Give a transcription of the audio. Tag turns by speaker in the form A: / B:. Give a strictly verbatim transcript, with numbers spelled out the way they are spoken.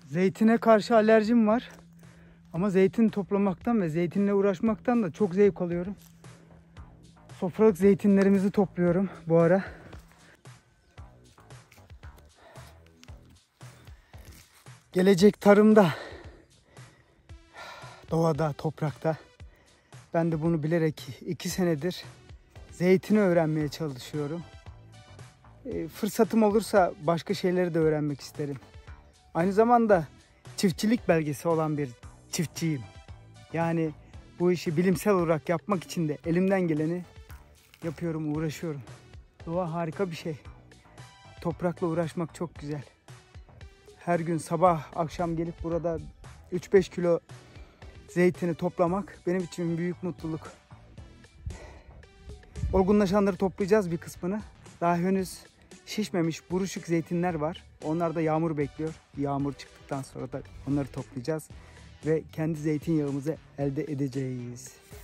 A: Zeytine karşı alerjim var. Ama zeytin toplamaktan ve zeytinle uğraşmaktan da çok zevk alıyorum. Sofralık zeytinlerimizi topluyorum bu ara. Gelecek tarımda, doğada, toprakta. Ben de bunu bilerek iki senedir zeytini öğrenmeye çalışıyorum. E, fırsatım olursa başka şeyleri de öğrenmek isterim. Aynı zamanda çiftçilik belgesi olan bir çiftçiyim. Yani bu işi bilimsel olarak yapmak için de elimden geleni yapıyorum, uğraşıyorum. Doğa harika bir şey. Toprakla uğraşmak çok güzel. Her gün sabah akşam gelip burada üç beş kilo zeytini toplamak benim için büyük mutluluk. Olgunlaşanları toplayacağız bir kısmını. Daha henüz şişmemiş buruşuk zeytinler var. Onlar da yağmur bekliyor. Yağmur çıktıktan sonra da onları toplayacağız ve kendi zeytinyağımızı elde edeceğiz.